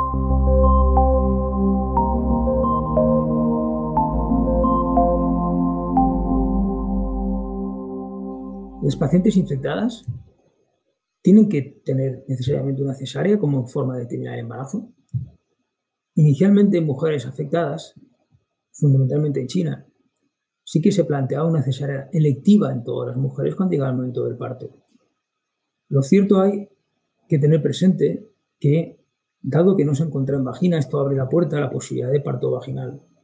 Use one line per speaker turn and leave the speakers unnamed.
Las pacientes infectadas tienen que tener necesariamente una cesárea como forma de terminar el embarazo. Inicialmente en mujeres afectadas, fundamentalmente en China, sí que se planteaba una cesárea electiva en todas las mujeres cuando llegaba el momento del parto. Lo cierto hay que tener presente que, dado que no se encuentra en vagina, esto abre la puerta a la posibilidad de parto vaginal.